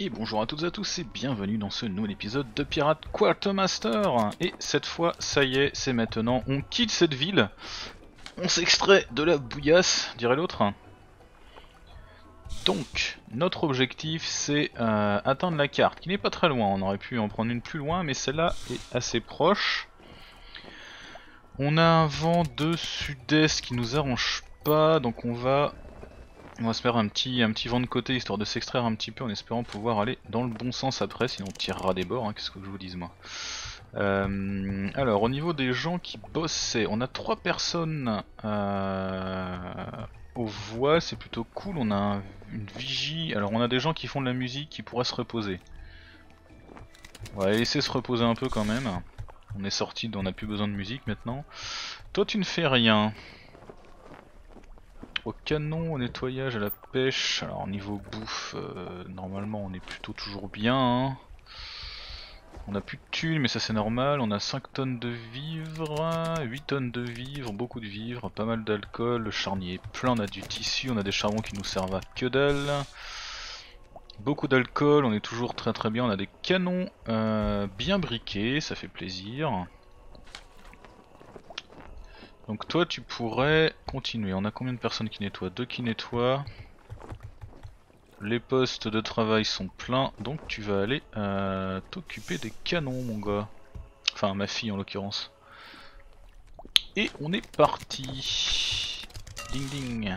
Et bonjour à toutes et à tous et bienvenue dans ce nouvel épisode de Pirate Quartermaster. Et cette fois, ça y est, c'est maintenant, on quitte cette ville, on s'extrait de la bouillasse, dirait l'autre. Donc, notre objectif c'est atteindre la carte, qui n'est pas très loin, on aurait pu en prendre une plus loin, mais celle-là est assez proche. On a un vent de sud-est qui nous arrange pas, donc on va se faire un petit vent de côté histoire de s'extraire un petit peu en espérant pouvoir aller dans le bon sens après, sinon on tirera des bords, hein, qu'est-ce que je vous dise moi. Alors au niveau des gens qui bossaient, on a 3 personnes aux voix, c'est plutôt cool, on a une vigie, alors on a des gens qui font de la musique qui pourraient se reposer. On va les laisser se reposer un peu quand même, on est sorti, on n'a plus besoin de musique maintenant. Toi tu ne fais rien. Au canon, au nettoyage, à la pêche, alors niveau bouffe, normalement on est plutôt toujours bien. Hein. On a plus de thunes mais ça c'est normal, on a 5 tonnes de vivres, 8 tonnes de vivres, beaucoup de vivres, pas mal d'alcool, le charnier est plein, on a du tissu, on a des charbons qui nous servent à que dalle. Beaucoup d'alcool, on est toujours très bien, on a des canons bien briqués, ça fait plaisir. Donc toi tu pourrais continuer, on a combien de personnes qui nettoient? 2 qui nettoient. Les postes de travail sont pleins, donc tu vas aller t'occuper des canons mon gars. Enfin ma fille en l'occurrence. Et on est parti. Ding ding.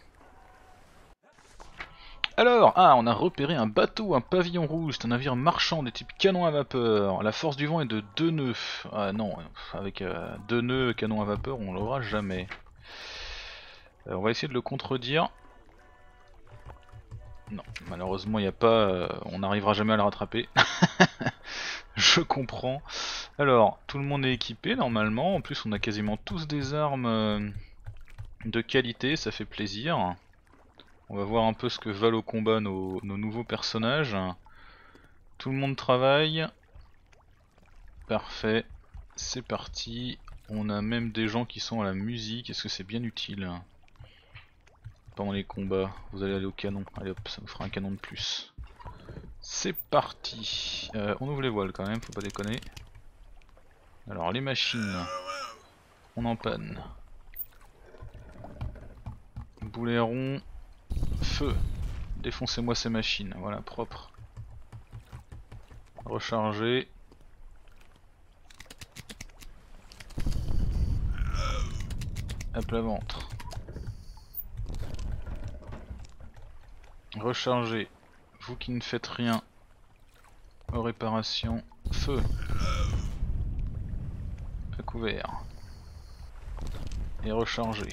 Alors, on a repéré un bateau, un pavillon rouge, c'est un navire marchand de type canon à vapeur. La force du vent est de 2 nœuds. Ah non, avec 2 nœuds canon à vapeur on l'aura jamais. On va essayer de le contredire. Non, malheureusement il n'y a pas, on n'arrivera jamais à le rattraper. Je comprends. Alors, tout le monde est équipé normalement, en plus on a quasiment tous des armes de qualité, ça fait plaisir. On va voir un peu ce que valent au combat nos nouveaux personnages. Tout le monde travaille. Parfait, c'est parti. On a même des gens qui sont à la musique, est-ce que c'est bien utile? Pendant les combats, vous allez aller au canon, allez hop, ça vous fera un canon de plus. C'est parti. On ouvre les voiles quand même, faut pas déconner. Alors les machines, on en panne. Boulet rond, feu. Défoncez-moi ces machines, voilà, propre. Recharger. À plat ventre. Recharger. Vous qui ne faites rien. Aux réparations. Feu. À couvert. Et recharger.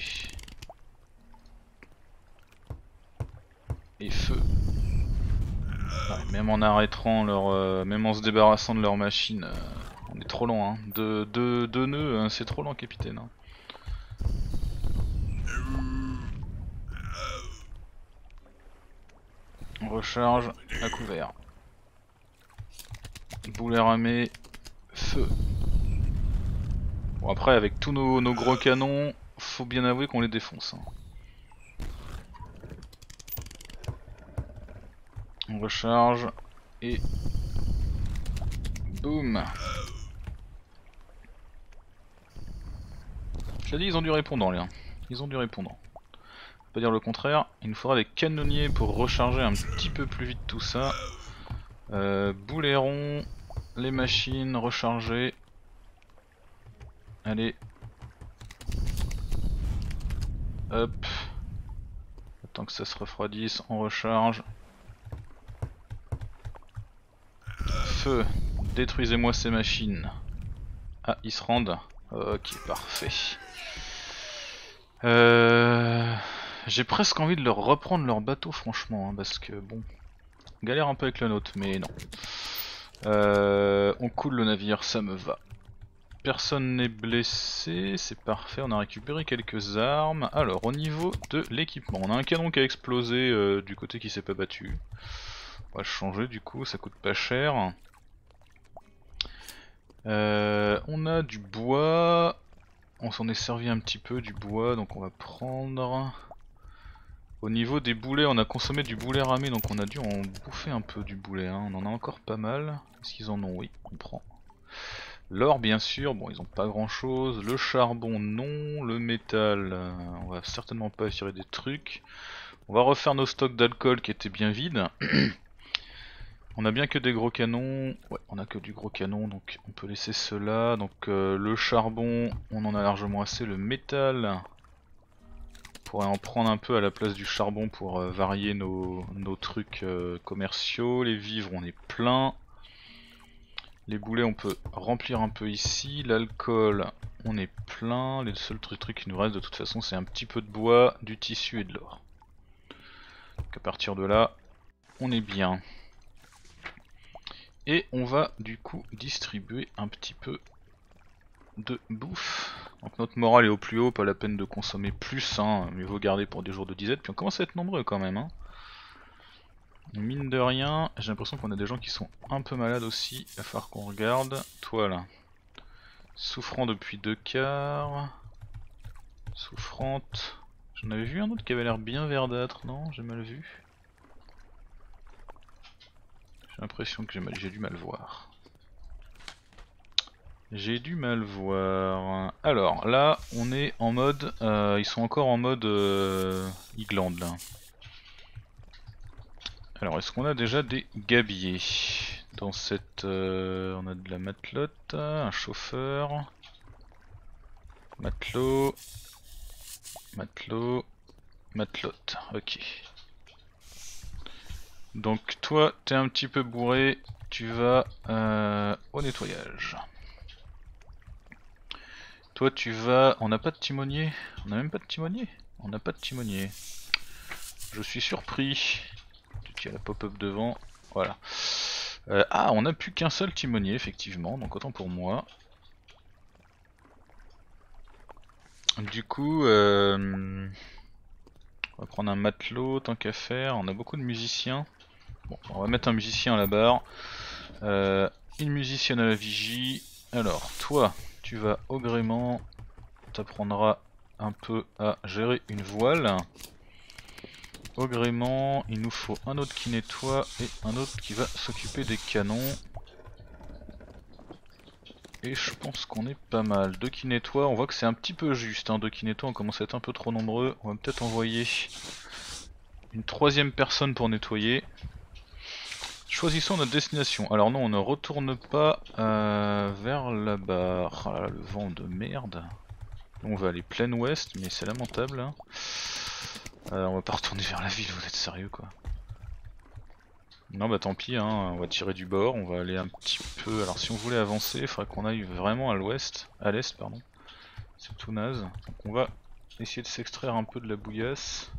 Et feu. Ouais, même en arrêtant leur, même en se débarrassant de leur machine, on est trop lent. Hein. Deux nœuds, hein, c'est trop lent, capitaine. Hein. On recharge à couvert. Boulet ramé, feu. Bon après avec tous nos gros canons, faut bien avouer qu'on les défonce. Hein. On recharge et boum. Je l'ai dit, ils ont du répondant les. Ils ont du répondant. Pas dire le contraire. Il nous faudra des canonniers pour recharger un petit peu plus vite tout ça. Boulet rond, les machines, recharger. Allez. Hop. Attends que ça se refroidisse, on recharge. Feu. Détruisez-moi ces machines. Ah, ils se rendent. Ok, parfait. J'ai presque envie de leur reprendre leur bateau franchement, hein, parce que bon, galère un peu avec le nôtre, mais non. On coule le navire, ça me va. Personne n'est blessé, c'est parfait, on a récupéré quelques armes. Alors au niveau de l'équipement, on a un canon qui a explosé du côté qui s'est pas battu. On va le changer du coup, ça coûte pas cher. On a du bois, on s'en est servi un petit peu du bois, donc on va prendre Au niveau des boulets, on a consommé du boulet ramé, donc on a dû en bouffer un peu du boulet, hein. On en a encore pas mal. Est-ce qu'ils en ont? Oui, on prend. L'or bien sûr, bon ils ont pas grand chose. Le charbon non, le métal, on va certainement pas attirer des trucs. On va refaire nos stocks d'alcool qui étaient bien vides. On a bien que des gros canons, ouais on a que du gros canon donc on peut laisser cela. Donc le charbon on en a largement assez, le métal on pourrait en prendre un peu à la place du charbon pour varier nos trucs commerciaux. Les vivres on est plein. Les boulets on peut remplir un peu ici, l'alcool on est plein, les seuls trucs qui nous restent de toute façon c'est un petit peu de bois, du tissu et de l'or. Donc à partir de là on est bien. Et on va du coup distribuer un petit peu de bouffe. Donc notre morale est au plus haut, pas la peine de consommer plus, hein, mieux vaut garder pour des jours de disette. Puis on commence à être nombreux quand même. Hein. Mine de rien, j'ai l'impression qu'on a des gens qui sont un peu malades aussi, il va falloir qu'on regarde. Toi là, souffrant depuis 2 quarts, souffrante. J'en avais vu un autre qui avait l'air bien verdâtre, non? J'ai mal vu. J'ai l'impression que j'ai du mal voir. J'ai du mal voir. Alors là, on est en mode. Ils sont encore en mode Igland là. Alors, est-ce qu'on a déjà des gabiers dans cette. On a de la matelote, un chauffeur, matelot, matelot, matelote. Ok. Donc, toi, t'es un petit peu bourré. Tu vas au nettoyage. Toi tu vas... On n'a pas de timonier? On n'a même pas de timonier? On n'a pas de timonier. Je suis surpris. Tu as la pop-up devant. Voilà. Ah, on n'a plus qu'un seul timonier effectivement, donc autant pour moi. Du coup, on va prendre un matelot tant qu'à faire. On a beaucoup de musiciens. Bon, on va mettre un musicien à la barre. Une musicienne à la vigie. Alors, toi, tu vas au gréement. T'apprendras un peu à gérer une voile. Au gréement, il nous faut un autre qui nettoie et un autre qui va s'occuper des canons. Et je pense qu'on est pas mal. Deux qui nettoient, on voit que c'est un petit peu juste. Hein. Deux qui nettoient, on commence à être un peu trop nombreux. On va peut-être envoyer une troisième personne pour nettoyer. Choisissons notre destination. Alors non, on ne retourne pas vers là-bas. Oh là là, le vent de merde. On va aller plein ouest, mais c'est lamentable. Hein. On va pas retourner vers la ville, vous êtes sérieux quoi. Non bah tant pis, hein, on va tirer du bord, on va aller un petit peu... Alors si on voulait avancer, il faudrait qu'on aille vraiment à l'ouest, à l'est pardon. C'est tout naze. Donc on va essayer de s'extraire un peu de la bouillasse.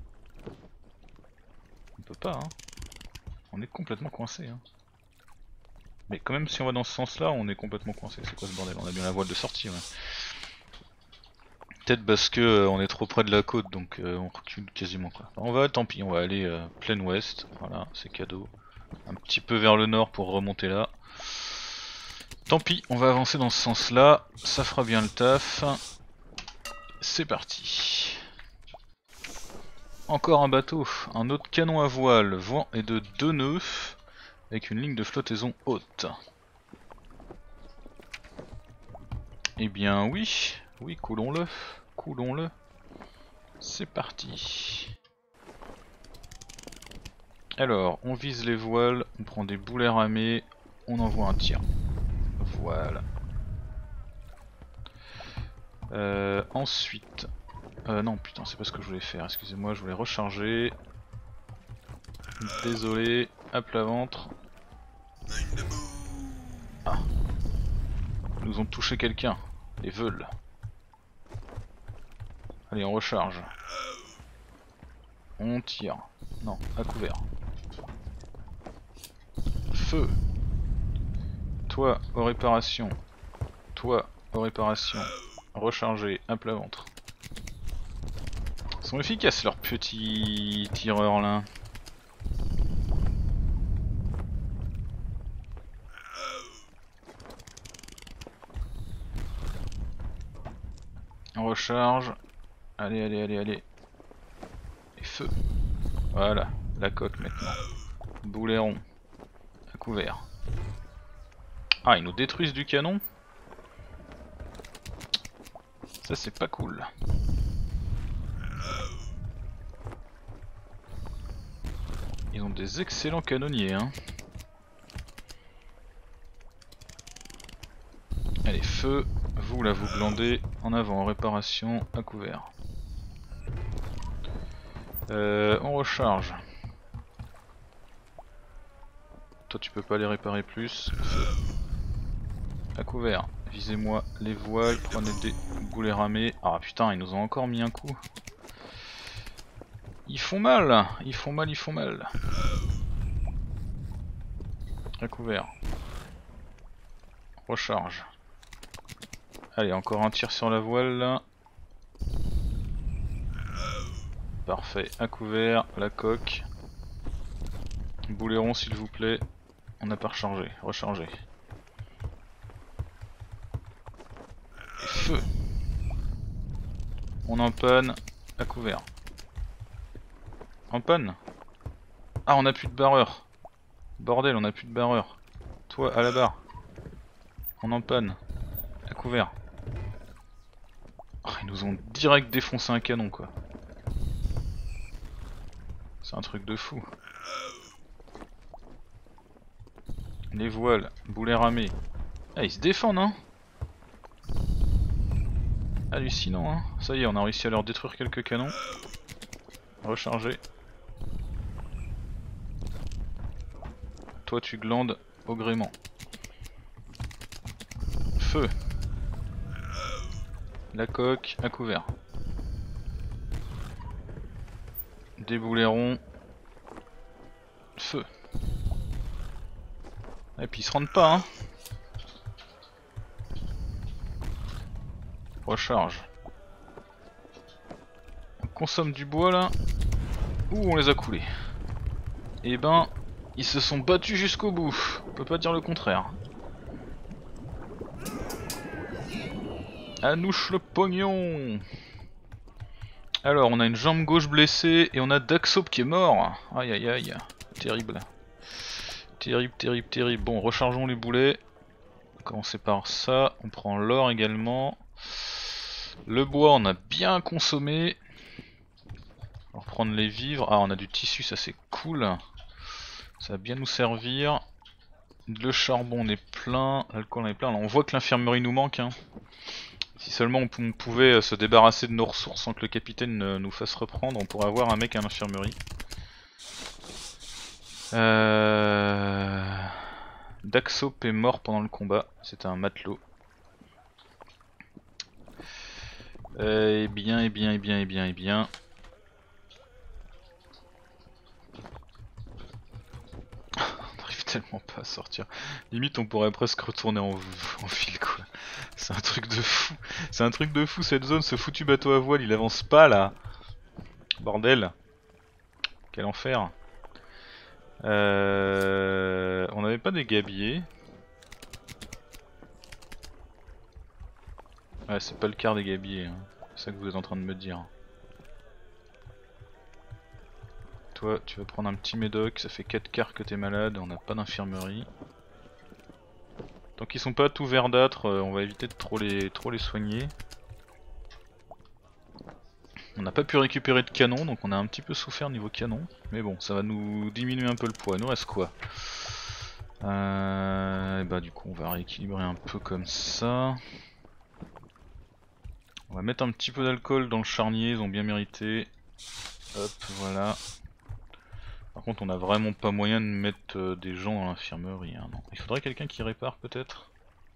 On peut pas hein. On est complètement coincé hein. Mais quand même si on va dans ce sens là, on est complètement coincé. C'est quoi ce bordel? On a bien la voile de sortie ouais. Peut-être parce que on est trop près de la côte donc on recule quasiment quoi. On va, tant pis, on va aller plein ouest, voilà, c'est cadeau. Un petit peu vers le nord pour remonter là. Tant pis, on va avancer dans ce sens là, ça fera bien le taf. C'est parti. Encore un bateau, un autre canon à voile, vent est de 2 nœuds, avec une ligne de flottaison haute. Eh bien oui, oui coulons-le, coulons-le. C'est parti. Alors, on vise les voiles, on prend des boulets ramés, on envoie un tir. Voilà. Ensuite... non putain c'est pas ce que je voulais faire, excusez-moi, je voulais recharger. Désolé, à plat ventre. Ah. Ils nous ont touché quelqu'un, les veules. Allez on recharge. On tire. Non, à couvert. Feu. Toi aux réparations. Toi aux réparations. Recharger à plat ventre. Ils sont efficaces leurs petits tireurs là. On recharge. Allez, allez, allez, allez. feu. Voilà, la coque maintenant. Boulet rond. À couvert. Ah, ils nous détruisent du canon. Ça c'est pas cool. Ils ont des excellents canonniers hein. Allez, feu, vous là vous glandez, en avant, en réparation, à couvert. On recharge. Toi tu peux pas les réparer plus. Feu. À couvert, visez-moi les voiles, prenez des boulets ramés. Ah putain, ils nous ont encore mis un coup. Ils font mal, ils font mal, ils font mal. À couvert. Recharge. Allez, encore un tir sur la voile là. Parfait, à couvert, la coque. Boulet rond s'il vous plaît. On n'a pas rechargé, rechargé. Et feu. On en panne, à couvert. En panne. Ah, on a plus de barreur. Bordel, on a plus de barreur. Toi, à la barre. On en panne. À couvert. Oh, ils nous ont direct défoncé un canon quoi. C'est un truc de fou. Les voiles, boulets ramés. Ah, ils se défendent hein. Hallucinant hein. Ça y est, on a réussi à leur détruire quelques canons. Recharger. Toi tu glandes au gréement. Feu. La coque à couvert. Des boulets ronds. Feu. Et puis ils se rendent pas hein. Recharge. On consomme du bois là. Ouh, on les a coulés. Et ben, ils se sont battus jusqu'au bout. On peut pas dire le contraire. Anouche le pognon. Alors, on a une jambe gauche blessée et on a Daxop qui est mort. Aïe aïe aïe. Terrible. Terrible, terrible, terrible. Bon, rechargeons les boulets. On va commencer par ça. On prend l'or également. Le bois, on a bien consommé. On va reprendre les vivres. Ah, on a du tissu, ça c'est cool. Ça va bien nous servir. Le charbon on est plein. L'alcool on est plein. Alors, on voit que l'infirmerie nous manque. Hein. Si seulement on pouvait se débarrasser de nos ressources sans que le capitaine nous fasse reprendre, on pourrait avoir un mec à l'infirmerie. Daxop est mort pendant le combat, c'était un matelot. Eh bien, eh bien, eh bien, eh bien, eh bien. On n'arrive tellement pas à sortir. Limite on pourrait presque retourner en file quoi. C'est un truc de fou. C'est un truc de fou cette zone, ce foutu bateau à voile il avance pas là. Bordel. Quel enfer. On n'avait pas des gabiers. Ouais, c'est pas le quart des gabiers, hein. C'est ça que vous êtes en train de me dire. Toi, tu vas prendre un petit médoc, ça fait 4 quarts que t'es malade, on n'a pas d'infirmerie. Tant qu'ils sont pas tout verdâtres, on va éviter de trop les soigner. On n'a pas pu récupérer de canon, donc on a un petit peu souffert niveau canon. Mais bon, ça va nous diminuer un peu le poids. Il nous reste quoi? Et bah du coup on va rééquilibrer un peu comme ça. On va mettre un petit peu d'alcool dans le charnier, ils ont bien mérité. Hop, voilà. Par contre on a vraiment pas moyen de mettre des gens dans l'infirmerie, hein, non. Il faudrait quelqu'un qui répare peut-être.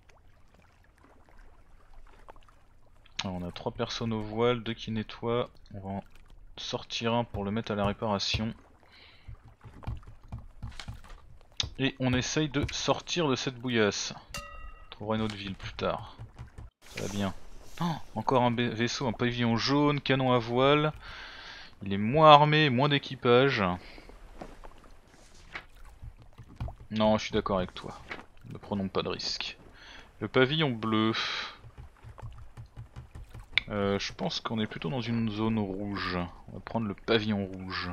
On a 3 personnes au voile, 2 qui nettoient. On va en sortir un pour le mettre à la réparation. Et on essaye de sortir de cette bouillasse. On trouvera une autre ville plus tard. Ça va bien. Oh, encore un vaisseau, un pavillon jaune, canon à voile. Il est moins armé, moins d'équipage. Non, je suis d'accord avec toi. Ne prenons pas de risques. Le pavillon bleu. Je pense qu'on est plutôt dans une zone rouge. On va prendre le pavillon rouge.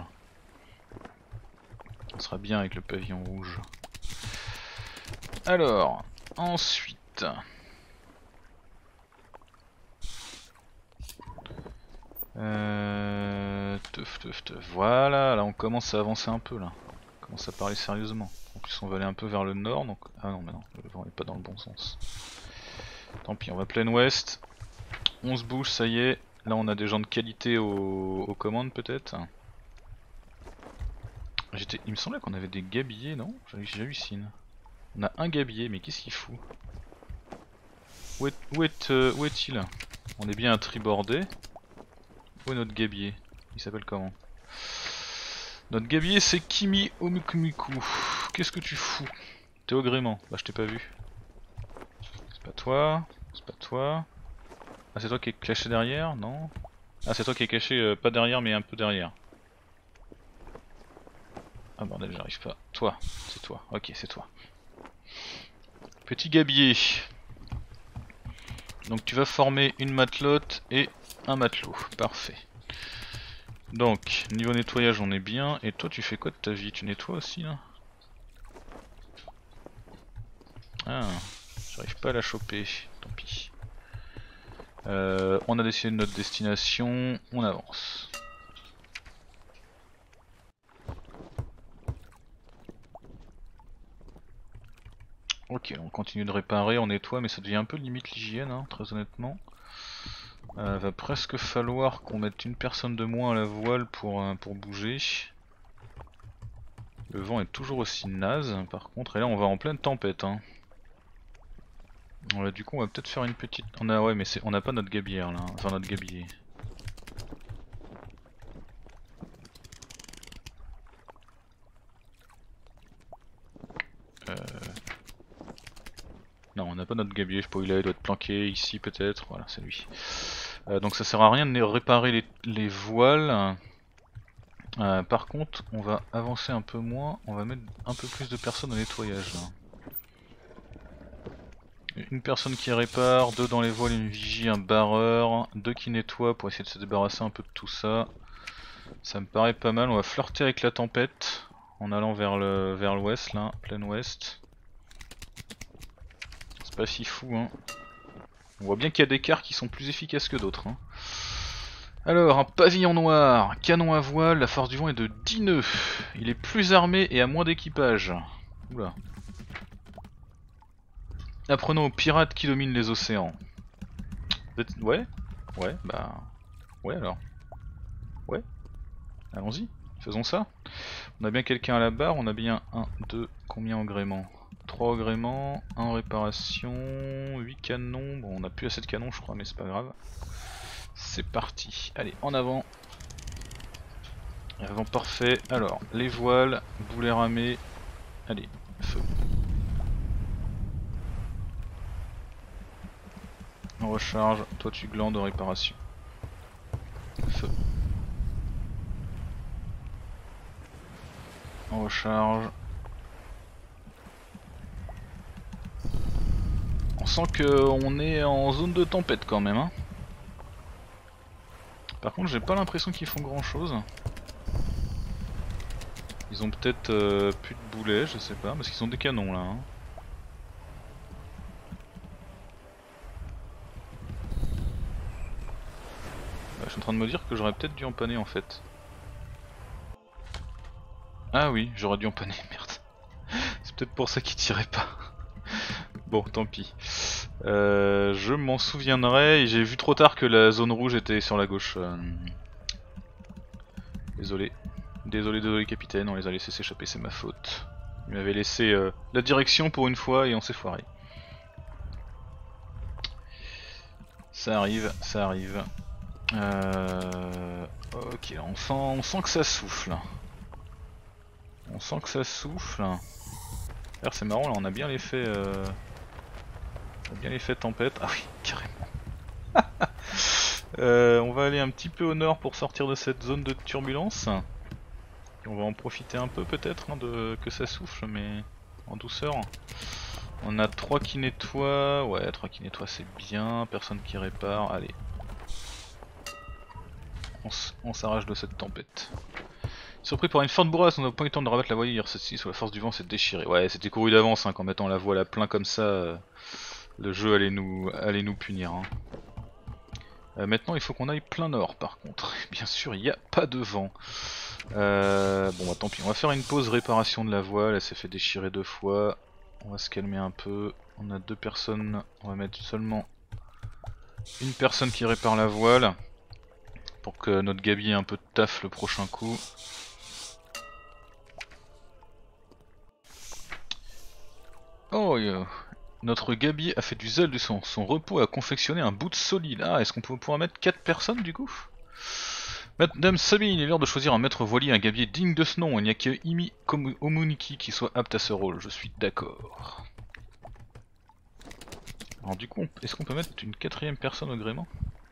On sera bien avec le pavillon rouge. Alors, ensuite... Voilà, là on commence à avancer un peu là. On commence à parler sérieusement. En plus on va aller un peu vers le nord, donc... Ah non mais non, le vent est pas dans le bon sens. Tant pis, on va plein ouest. On se bouge, ça y est. Là on a des gens de qualité aux commandes peut-être. Il me semblait qu'on avait des gabiers, non? J'hallucine. On a un gabier, mais qu'est-ce qu'il fout? Où est-il? On est bien à triborder. Où est notre gabier? Il s'appelle comment? Notre gabier c'est Kimi Omukumiku. Qu'est-ce que tu fous? T'es au gréement. Bah je t'ai pas vu. C'est pas toi. C'est pas toi. Ah c'est toi qui est caché derrière? Non. Ah c'est toi qui est caché pas derrière mais un peu derrière. Ah bordel j'arrive pas. Toi. C'est toi. Ok c'est toi. Petit gabier. Donc tu vas former une matelote et un matelot. Parfait. Donc, niveau nettoyage on est bien, et toi tu fais quoi de ta vie? Tu nettoies aussi là? Ah, j'arrive pas à la choper, tant pis. On a décidé de notre destination, on avance. Ok, on continue de réparer, on nettoie, mais ça devient un peu limite l'hygiène, hein, très honnêtement. Va presque falloir qu'on mette une personne de moins à la voile pour bouger. Le vent est toujours aussi naze par contre, et là on va en pleine tempête. Hein. Du coup on va peut-être faire une petite... Ouais mais on n'a pas notre gabière là, enfin notre gabier. Non on n'a pas notre gabier, je sais pas où il doit être planqué ici peut-être, voilà c'est lui. Donc ça sert à rien de réparer les voiles. Par contre on va avancer un peu moins, on va mettre un peu plus de personnes au nettoyage là. Une personne qui répare, 2 dans les voiles, une vigie, un barreur, 2 qui nettoient pour essayer de se débarrasser un peu de tout ça. Ça me paraît pas mal, on va flirter avec la tempête en allant vers l'ouest là, plein ouest. C'est pas si fou hein. On voit bien qu'il y a des quarts qui sont plus efficaces que d'autres. Hein. Alors, un pavillon noir, canon à voile, la force du vent est de 10 nœuds. Il est plus armé et a moins d'équipage. Oula. Apprenons aux pirates qui dominent les océans. Ouais? Ouais, bah... Ouais alors. Ouais? Allons-y, faisons ça. On a bien quelqu'un à la barre, on a bien 1, 2, combien en gréement? 3 au gréement, 1 en réparation, 8 canons, bon on a plus assez de canons je crois mais c'est pas grave. C'est parti, allez en avant. Avant parfait, alors les voiles, boulet ramé, allez, feu. On recharge, toi tu glandes en réparation. Feu. On recharge. On sent qu'on est en zone de tempête quand même. Hein. Par contre j'ai pas l'impression qu'ils font grand chose. Ils ont peut-être plus de boulets, je sais pas, parce qu'ils ont des canons là. Hein. Je suis en train de me dire que j'aurais peut-être dû empanner en fait. Ah oui, j'aurais dû empanner, merde. C'est peut-être pour ça qu'il tirait pas. Bon, tant pis. Je m'en souviendrai, et j'ai vu trop tard que la zone rouge était sur la gauche. Désolé. Désolé capitaine, on les a laissés s'échapper, c'est ma faute. Il m'avait laissé la direction pour une fois et on s'est foiré. Ça arrive, ça arrive. Ok, on sent que ça souffle. On sent que ça souffle. D'ailleurs c'est marrant là, on a bien l'effet tempête. Ah oui, carrément. On va aller un petit peu au nord pour sortir de cette zone de turbulence. Et on va en profiter un peu peut-être hein, que ça souffle mais en douceur. On a 3 qui nettoient, ouais 3 qui nettoient c'est bien, personne qui répare, allez. on s'arrache de cette tempête. Surpris par une forte bourrasque, on n'a pas eu le temps de rabattre la voilière, celle-ci sous la force du vent s'est déchirée. Ouais, c'était couru d'avance, hein, qu'en mettant la voile à plein comme ça, le jeu allait nous punir. Hein. Maintenant il faut qu'on aille plein nord par contre. Bien sûr il n'y a pas de vent. Bon bah tant pis, on va faire une pause réparation de la voile, elle s'est fait déchirer 2 fois. On va se calmer un peu, on a 2 personnes, on va mettre seulement une personne qui répare la voile. Pour que notre Gabi ait un peu de taf le prochain coup. Oh notre Gabi a fait du zèle de son repos et a confectionné un bout de solide. Ah, est-ce qu'on peut pouvoir mettre 4 personnes du coup? Madame Sabine, il est l'heure de choisir un maître voilier, un gabier digne de ce nom. Il n'y a que Imi Omuniki qui soit apte à ce rôle, je suis d'accord. Alors du coup, est-ce qu'on peut mettre une 4ème personne au gréement?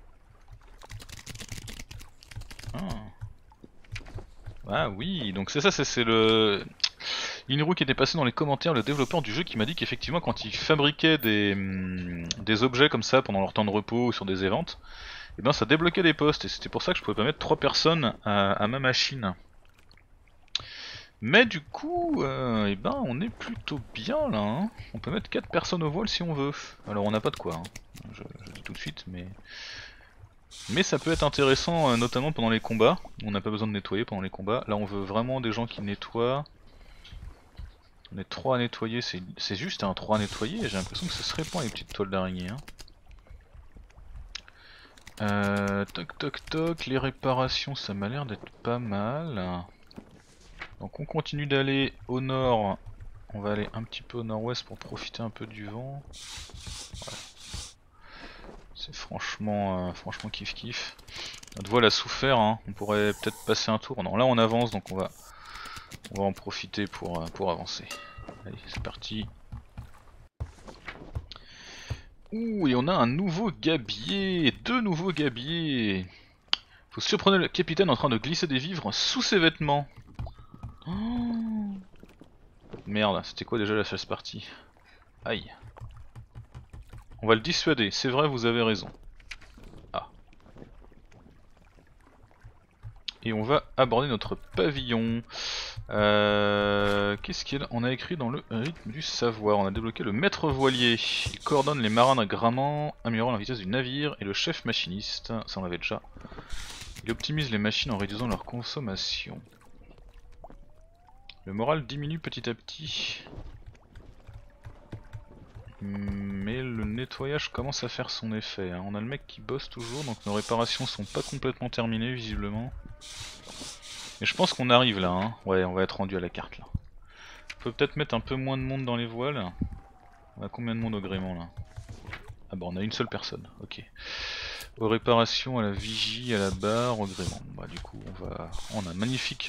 Ah oui, donc c'est ça, c'est le... Inru qui était passé dans les commentaires, le développeur du jeu, qui m'a dit qu'effectivement quand ils fabriquaient des objets comme ça pendant leur temps de repos ou sur des events, et ben ça débloquait des postes et c'était pour ça que je pouvais pas mettre 3 personnes à ma machine. Mais du coup, et ben on est plutôt bien là, hein. On peut mettre 4 personnes au voile si on veut. Alors on n'a pas de quoi, hein. Je dis tout de suite, mais ça peut être intéressant, notamment pendant les combats. On n'a pas besoin de nettoyer pendant les combats. Là on veut vraiment des gens qui nettoient. On est 3 à nettoyer, c'est juste un 3 à nettoyer, j'ai l'impression que ce serait pas les petites toiles d'araignée. Hein. Toc toc toc, les réparations ça m'a l'air d'être pas mal. Donc on continue d'aller au nord, on va aller un petit peu au nord-ouest pour profiter un peu du vent. Ouais. C'est franchement kiff kiff. Notre voile a souffert, hein. On pourrait peut-être passer un tour. Non, là on avance donc on va en profiter pour avancer. Allez, c'est parti. Ouh, et on a un nouveau gabier, 2 nouveaux gabiers. Vous surprenez le capitaine en train de glisser des vivres sous ses vêtements. Oh. Merde, c'était quoi déjà la chasse partie? Aïe. On va le dissuader, c'est vrai, vous avez raison. Ah. Et on va aborder notre pavillon. Qu'est-ce qu'il y a? On a écrit dans le rythme du savoir. On a débloqué le maître voilier. Il coordonne les marins gramment, améliorant la vitesse du navire. Et le chef machiniste, ça on l'avait déjà. Il optimise les machines en réduisant leur consommation. Le moral diminue petit à petit. Mais le nettoyage commence à faire son effet. Hein. On a le mec qui bosse toujours, donc nos réparations sont pas complètement terminées visiblement. Mais je pense qu'on arrive là, hein. Ouais, on va être rendu à la carte là. On peut peut-être mettre un peu moins de monde dans les voiles. On a combien de monde au gréement là? Ah bah on a une seule personne, ok. Aux réparations, à la vigie, à la barre, au gréement. Bah du coup on a magnifique...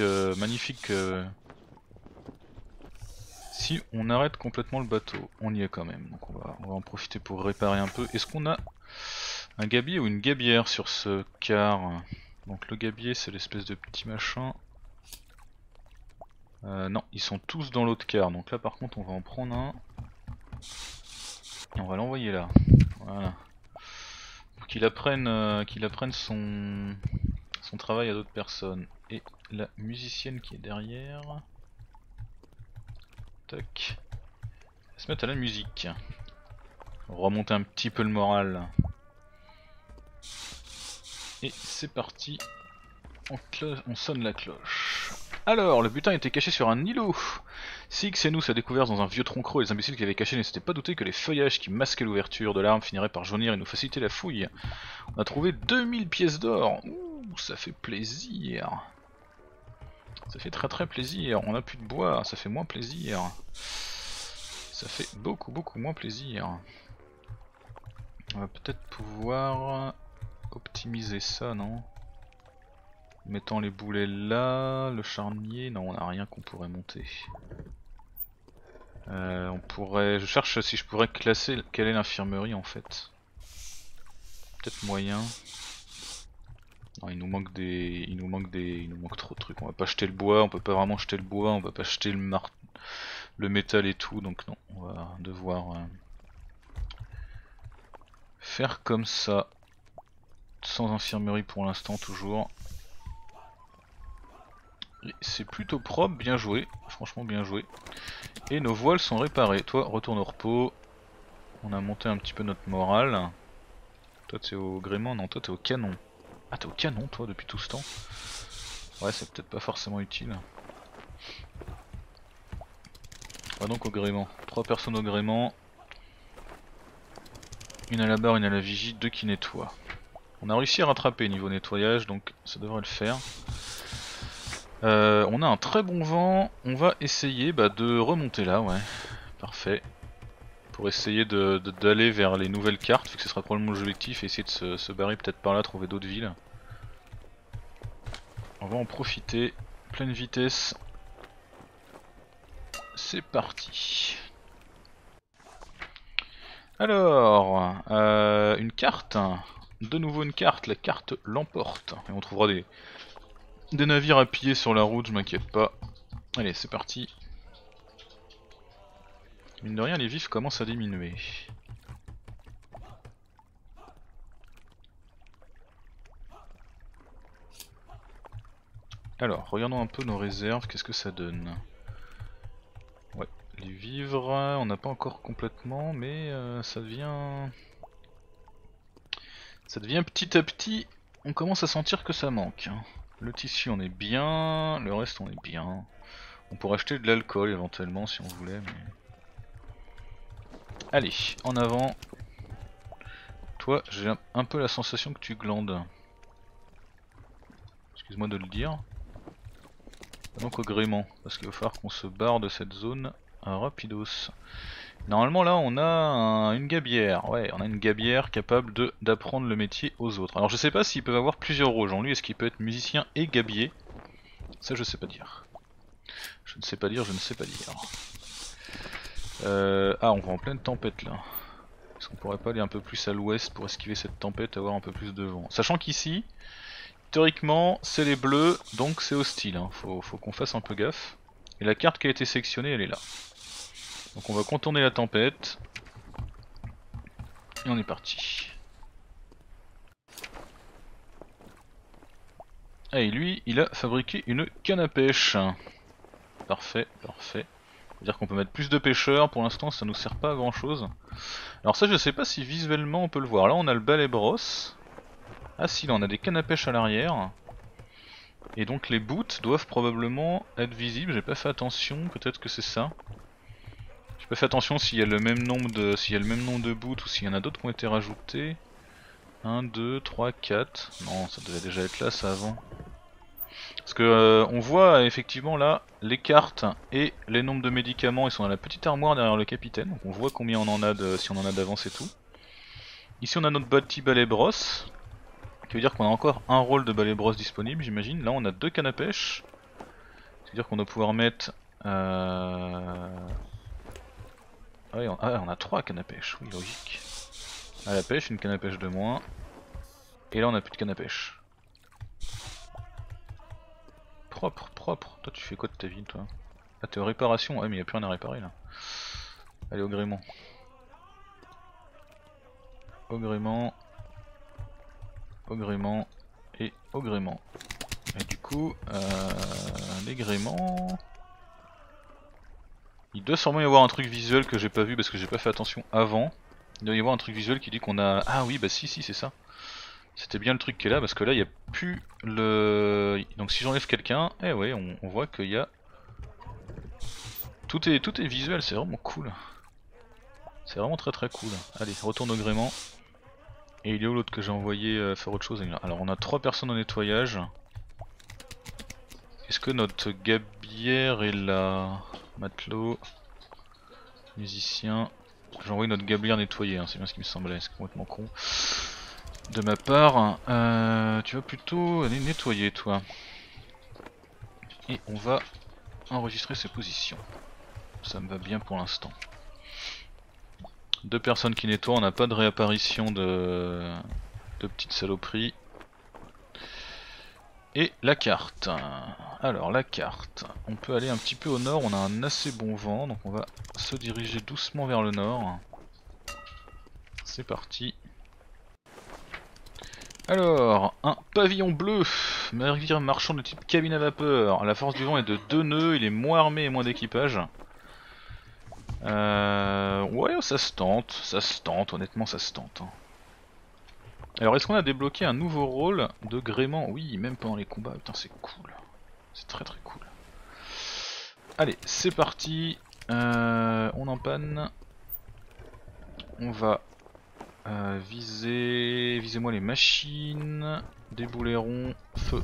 Si on arrête complètement le bateau, on y est quand même. Donc on va en profiter pour réparer un peu. Est-ce qu'on a un gabier ou une gabière sur ce car? Donc le gabier c'est l'espèce de petit machin. Non, ils sont tous dans l'autre car. Donc là par contre on va en prendre un. Et on va l'envoyer là. Voilà. Pour qu'il apprenne, son travail à d'autres personnes. Et la musicienne qui est derrière. Tac. Elle va se mettre à la musique. On va remonter un petit peu le moral. Et c'est parti. On sonne la cloche. Alors, le butin était caché sur un îlot. Six et nous s'est découvert dans un vieux tronc creux. Les imbéciles qui avaient caché ne s'étaient pas doutés que les feuillages qui masquaient l'ouverture de l'arme finiraient par jaunir et nous faciliter la fouille. On a trouvé 2000 pièces d'or. Ouh, ça fait plaisir. Ça fait très plaisir. On a plus de bois, ça fait moins plaisir. Ça fait beaucoup moins plaisir. On va peut-être pouvoir optimiser ça, non? Mettant les boulets là, le charnier, non on n'a rien qu'on pourrait monter. On pourrait, je cherche si je pourrais classer quelle est l'infirmerie en fait. Peut-être moyen. Non, il nous manque trop de trucs. On va pas jeter le bois, on peut pas vraiment jeter le bois, on va pas jeter le métal et tout, donc non, on va devoir faire comme ça. Sans infirmerie pour l'instant toujours. C'est plutôt propre, bien joué, franchement bien joué. Et nos voiles sont réparées. Toi, retourne au repos. On a monté un petit peu notre morale. Toi, t'es au gréement? Non, toi, t'es au canon. Ah, t'es au canon, toi, depuis tout ce temps? Ouais, c'est peut-être pas forcément utile. On va donc au gréement. 3 personnes au gréement. Une à la barre, une à la vigie, 2 qui nettoient. On a réussi à rattraper niveau nettoyage, donc ça devrait le faire. On a un très bon vent. On va essayer de remonter là, ouais. Parfait. Pour essayer d'aller vers les nouvelles cartes, vu que ce sera probablement l'objectif, et essayer de se barrer peut-être par là, trouver d'autres villes. On va en profiter. Pleine vitesse. C'est parti. Alors, une carte. De nouveau une carte, la carte l'emporte. Et on trouvera des navires à piller sur la route, je m'inquiète pas. Allez, c'est parti. Mine de rien, les vifs commencent à diminuer. Alors, regardons un peu nos réserves, qu'est-ce que ça donne? Ouais, les vivres, on n'a pas encore complètement, mais ça devient petit à petit, on commence à sentir que ça manque. Le tissu on est bien, le reste on est bien. On pourrait acheter de l'alcool éventuellement si on voulait, mais... Allez, en avant. Toi, j'ai un peu la sensation que tu glandes. Excuse-moi de le dire. Donc au gréement, parce qu'il va falloir qu'on se barre de cette zone rapidos. Normalement là on a une gabière, ouais on a une gabière capable d'apprendre le métier aux autres. Alors je sais pas s'ils peuvent avoir plusieurs rôles, genre lui est-ce qu'il peut être musicien et gabier? Ça je sais pas dire. Je ne sais pas dire, je ne sais pas dire. Ah on va en pleine tempête là. Est-ce qu'on pourrait pas aller un peu plus à l'ouest pour esquiver cette tempête, avoir un peu plus de vent? Sachant qu'ici, théoriquement c'est les bleus, donc c'est hostile, hein. Faut qu'on fasse un peu gaffe. Et la carte qui a été sélectionnée elle est là. Donc on va contourner la tempête. Et on est parti. Ah et lui il a fabriqué une canne à pêche. Parfait, parfait. C'est-à-dire qu'on peut mettre plus de pêcheurs, pour l'instant ça nous sert pas à grand chose. Alors ça je sais pas si visuellement on peut le voir. Là on a le balai brosse. Ah si là on a des cannes à pêche à l'arrière. Et donc les boots doivent probablement être visibles, j'ai pas fait attention, peut-être que c'est ça. J'ai pas fait attention s'il y a le même nombre de boots ou s'il y en a d'autres qui ont été rajoutés. 1, 2, 3, 4. Non, ça devait déjà être là ça avant. Parce que on voit effectivement là les cartes et les nombres de médicaments, ils sont dans la petite armoire derrière le capitaine. Donc on voit combien on en a si on en a d'avance et tout. Ici on a notre petit balai brosse. Qui veut dire qu'on a encore un rôle de balai brosse disponible, j'imagine. Là on a 2 cannes à pêche. C'est-à-dire qu'on doit pouvoir mettre... Ah oui, on a 3 cannes à pêche, oui logique. À la pêche, une canne à pêche de moins. Et là on a plus de canne à pêche. Propre, propre. Toi tu fais quoi de ta vie toi? Ah t'es aux réparations, ouais mais y a plus rien à réparer là. Allez au gréement. Au gréement. Au gréement. Et au gréement. Et du coup, les gréements... Il doit sûrement y avoir un truc visuel que j'ai pas vu parce que j'ai pas fait attention avant. Il doit y avoir un truc visuel qui dit qu'on a... Ah oui bah si c'est ça. C'était bien le truc qui est là parce que là il n'y a plus le... Donc si j'enlève quelqu'un, eh ouais on voit qu'il y a... Tout est visuel, c'est vraiment cool. C'est vraiment très très cool. Allez, retourne au gréement. Et il est où l'autre que j'ai envoyé faire autre chose? Alors on a 3 personnes au nettoyage. Est-ce que notre gabière est là? Matelot, musicien. J'ai envoyé notre gabière nettoyer, hein, c'est bien ce qui me semblait, c'est complètement con. De ma part, tu vas plutôt aller nettoyer toi. Et on va enregistrer ses positions. Ça me va bien pour l'instant. 2 personnes qui nettoient, on n'a pas de réapparition de petites saloperies. Et la carte. Alors la carte, on peut aller un petit peu au nord, on a un assez bon vent, donc on va se diriger doucement vers le nord. C'est parti. Alors, un pavillon bleu, navire marchand de type cabine à vapeur. La force du vent est de 2 nœuds, il est moins armé et moins d'équipage. Ouais, ça se tente, honnêtement ça se tente. Hein. Alors est-ce qu'on a débloqué un nouveau rôle de gréement? Oui, même pendant les combats, putain c'est cool. C'est très très cool. Allez, c'est parti. On empanne. On va viser... Visez-moi les machines. Des boulérons. Feu.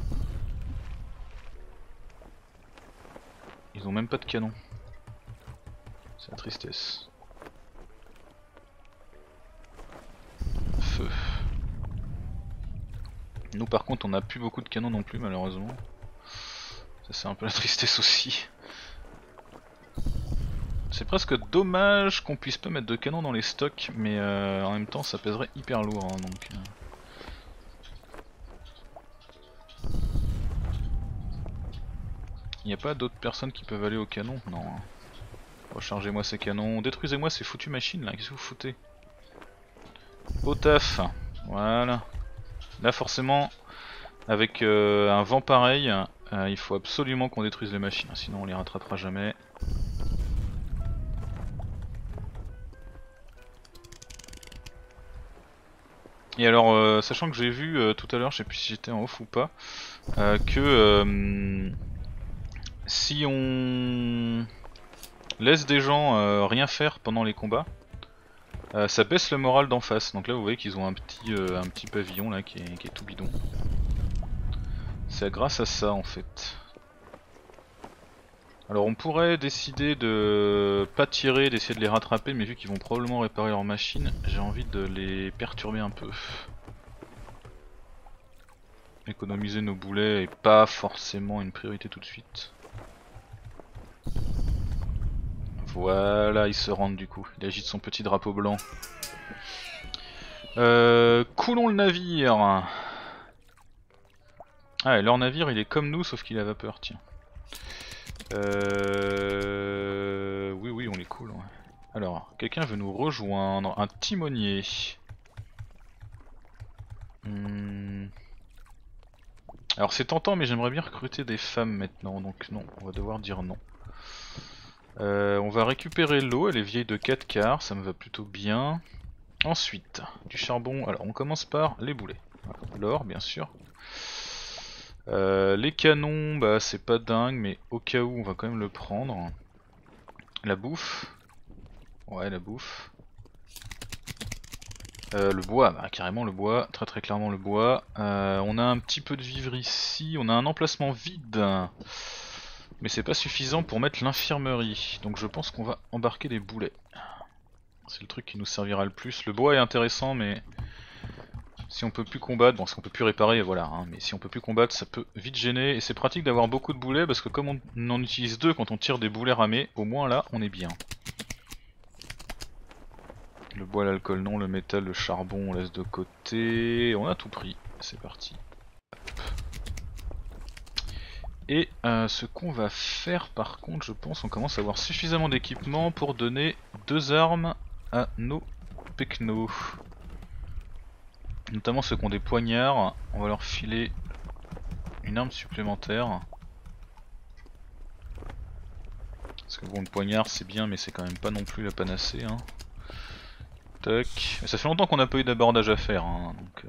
Ils ont même pas de canon. C'est la tristesse. Feu. Nous par contre on n'a plus beaucoup de canons non plus malheureusement. Ça c'est un peu la tristesse aussi. C'est presque dommage qu'on puisse pas mettre de canons dans les stocks, mais en même temps ça pèserait hyper lourd hein, donc. Il n'y a pas d'autres personnes qui peuvent aller au canon? Non. Rechargez-moi ces canons, détruisez-moi ces foutues machines là, qu'est-ce que vous foutez? Au taf, voilà. Là forcément, avec un vent pareil, il faut absolument qu'on détruise les machines, sinon on les rattrapera jamais. Et alors, sachant que j'ai vu tout à l'heure, je sais plus si j'étais en off ou pas, que si on laisse des gens rien faire pendant les combats, ça baisse le moral d'en face. Donc là vous voyez qu'ils ont un petit pavillon là qui est tout bidon. C'est grâce à ça en fait. Alors on pourrait décider de pas tirer, d'essayer de les rattraper, mais vu qu'ils vont probablement réparer leur machine, j'ai envie de les perturber un peu. Économiser nos boulets est pas forcément une priorité tout de suite. Voilà, il se rend du coup, il agite son petit drapeau blanc. Coulons le navire. Ah et leur navire il est comme nous sauf qu'il a vapeur, tiens. Oui on les coule. Ouais. Alors, quelqu'un veut nous rejoindre, un timonier. Alors c'est tentant mais j'aimerais bien recruter des femmes maintenant, donc non, on va devoir dire non. On va récupérer l'eau, elle est vieille de 4 quarts, ça me va plutôt bien. Ensuite, du charbon, alors on commence par les boulets. Voilà. L'or bien sûr. Les canons, bah c'est pas dingue, mais au cas où on va quand même le prendre. La bouffe. Ouais la bouffe. Le bois, bah carrément le bois, très très clairement le bois. On a un petit peu de vivre ici, on a un emplacement vide. Mais c'est pas suffisant pour mettre l'infirmerie. Donc je pense qu'on va embarquer des boulets. C'est le truc qui nous servira le plus. Le bois est intéressant mais si on peut plus combattre, bon si on peut plus réparer voilà, hein, mais si on peut plus combattre ça peut vite gêner. Et c'est pratique d'avoir beaucoup de boulets parce que comme on en utilise 2 quand on tire des boulets ramés, au moins là on est bien. Le bois, l'alcool non, le métal, le charbon on laisse de côté. On a tout pris, c'est parti. Et ce qu'on va faire par contre, je pense, on commence à avoir suffisamment d'équipement pour donner 2 armes à nos pecnos. Notamment ceux qui ont des poignards, on va leur filer une arme supplémentaire. Parce que bon, le poignard c'est bien mais c'est quand même pas non plus la panacée. Hein. Tac. Et ça fait longtemps qu'on n'a pas eu d'abordage à faire, hein, donc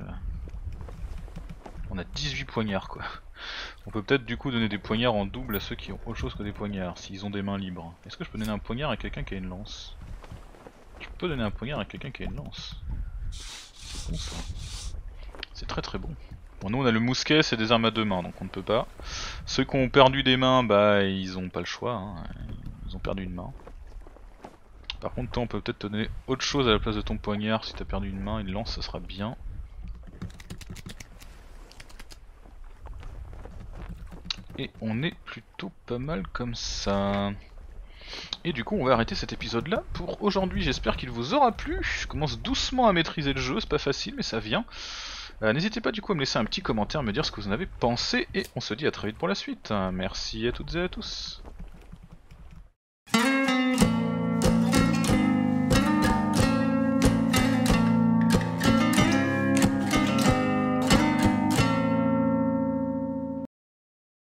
on a 18 poignards quoi. On peut peut-être du coup donner des poignards en double à ceux qui ont autre chose que des poignards, s'ils ont des mains libres. Est-ce que je peux donner un poignard à quelqu'un qui a une lance? Tu peux donner un poignard à quelqu'un qui a une lance. C'est bon ça. C'est très très bon. Bon nous on a le mousquet, c'est des armes à 2 mains donc on ne peut pas. Ceux qui ont perdu des mains, bah ils ont pas le choix, hein. Ils ont perdu une main. Par contre toi on peut peut-être te donner autre chose à la place de ton poignard si t'as perdu une main, une lance ça sera bien. Et on est plutôt pas mal comme ça. Et du coup on va arrêter cet épisode là pour aujourd'hui, j'espère qu'il vous aura plu. Je commence doucement à maîtriser le jeu, c'est pas facile mais ça vient. N'hésitez pas du coup à me laisser un petit commentaire, me dire ce que vous en avez pensé et on se dit à très vite pour la suite. Merci à toutes et à tous.